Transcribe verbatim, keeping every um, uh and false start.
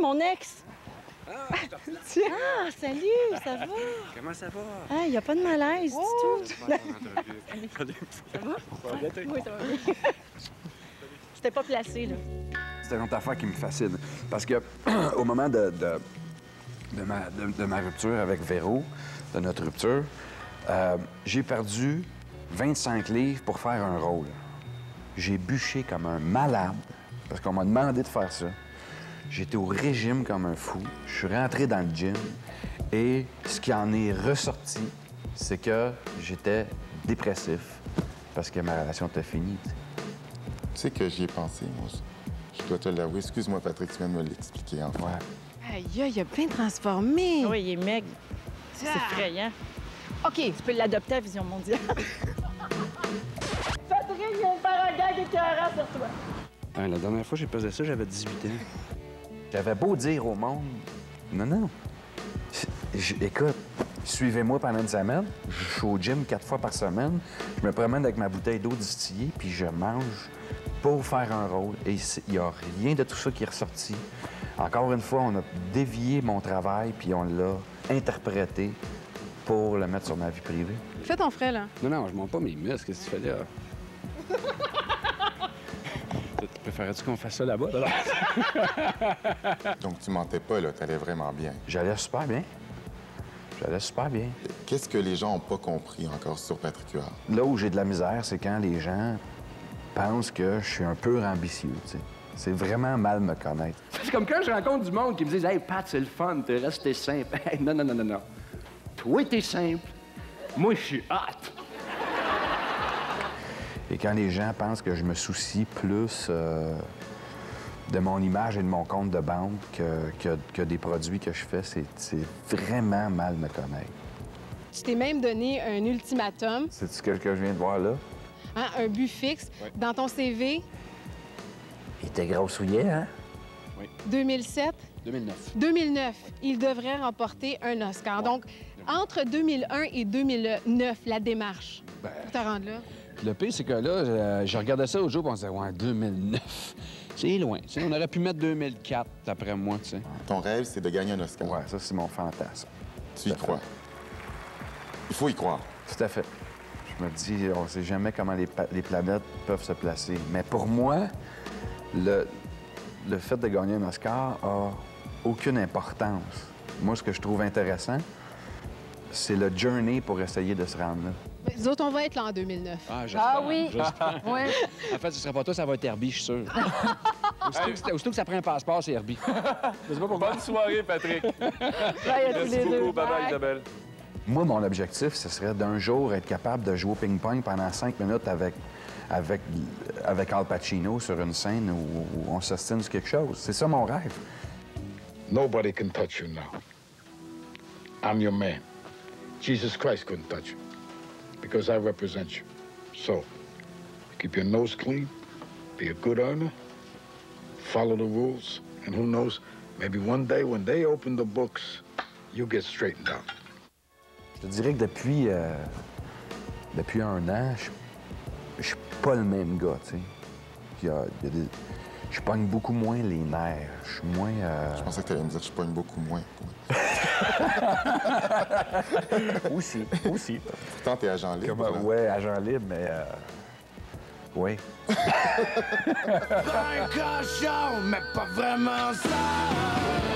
mon ex. Ah, Ah, salut, ça va? comment ça va? Ah, il n'y a pas de malaise Oh! du tout. Salut. Ça va? Ça va bien, toi? Oui, ça va bien. C'était pas placé, là. C'est une autre affaire qui me fascine. Parce que au moment de, de, de, ma, de, de ma rupture avec Véro, de notre rupture, euh, j'ai perdu vingt-cinq livres pour faire un rôle. J'ai bûché comme un malade parce qu'on m'a demandé de faire ça. J'étais au régime comme un fou. Je suis rentré dans le gym et ce qui en est ressorti, c'est que j'étais dépressif parce que ma relation était finie. Tu sais que j'y ai pensé, moi. Je dois te l'avouer. Excuse-moi, Patrick, tu viens de me l'expliquer, enfin. Ouais. Aïe, aïe, il a bien transformé. Oui, il est maigre. C'est Ah. effrayant. OK. Tu peux l'adopter à Vision mondiale. Patrick, il vient de faire un gag écœurant sur toi. Ah, la dernière fois que j'ai pesé ça, j'avais dix-huit ans. J'avais beau dire au monde, non, non. Je- écoute, suivez-moi pendant une semaine. Je suis au gym quatre fois par semaine. Je me promène avec ma bouteille d'eau distillée, puis je mange pour faire un rôle. Et il n'y a rien de tout ça qui est ressorti. Encore une fois, on a dévié mon travail, puis on l'a interprété pour le mettre sur ma vie privée. Fais ton frais, là. Non, non, je monte pas mes muscles. Qu'est-ce que tu fais là? Tu préférais-tu qu'on fasse ça là-bas? Là? Donc, tu mentais pas, là. T'allais vraiment bien. J'allais super bien. J'allais super bien. Qu'est-ce que les gens n'ont pas compris encore sur Patrick Huard? Là où j'ai de la misère, c'est quand les gens pensent que je suis un peu ambitieux, tu sais. C'est vraiment mal me connaître. C'est comme quand je rencontre du monde qui me disent « Hey, Pat, c'est le fun, t'es resté simple. » Hey, non, non, non, non, non. Toi, t'es simple. Moi, je suis hot. Et quand les gens pensent que je me soucie plus euh, de mon image et de mon compte de banque que, que, que des produits que je fais, c'est c'est vraiment mal me connaître. Tu t'es même donné un ultimatum, C'est-tu ce que, que je viens de voir là? hein, un but fixe. Dans ton C V, Il était grossouillet, hein? deux mille sept, deux mille neuf. deux mille neuf, il devrait remporter un Oscar. Donc, entre deux mille un et deux mille neuf, la démarche pour te rendre là. Le pire, c'est que là, euh, je regardais ça au jour et on se disait « Ouais, deux mille neuf. C'est loin. Tu sais, on aurait pu mettre deux mille quatre, d'après moi, tu sais. Ton rêve, c'est de gagner un Oscar. Ouais, ça, c'est mon fantasme. Tu y crois. Il faut y croire. Tout à fait. Je me dis, on ne sait jamais comment les, pa- les planètes peuvent se placer. Mais pour moi, le, le fait de gagner un Oscar a aucune importance. Moi, ce que je trouve intéressant, c'est le journey pour essayer de se rendre là. Mais nous autres, on va être là en deux mille neuf. Ah, j'espère. Ah oui. J'espère. Oui. En fait, ce sera pas toi, ça va être Herbie, je suis sûr. Aussitôt, que, c'est- aussitôt que ça prend un passeport, c'est Herbie. Je sais pas pourquoi. Bonne soirée, Patrick. Bye à tous Merci les deux. beaucoup. Bye bye, Bye. Isabelle. Moi, mon objectif, ce serait d'un jour être capable de jouer au ping-pong pendant cinq minutes avec, avec, avec Al Pacino sur une scène où, où on s'ostine sur quelque chose. C'est ça mon rêve. Nobody can touch you now. I'm your man. Jesus Christ couldn't touch you because I represent you. So, keep your nose clean, be a good earner, follow the rules, and who knows, maybe one day when they open the books, you get straightened out. Je te dirais que depuis, euh, depuis un an, je je suis pas le même gars, tu sais. Il y a- il y a des- Je pogne beaucoup moins les nerfs. Je suis moins... euh, Je pensais que tu allais me dire que je pogne beaucoup moins. Aussi, aussi. Pourtant, t'es agent libre. Comme, là. ouais, agent libre, mais... euh, Oui. Un cochon, mais pas vraiment ça.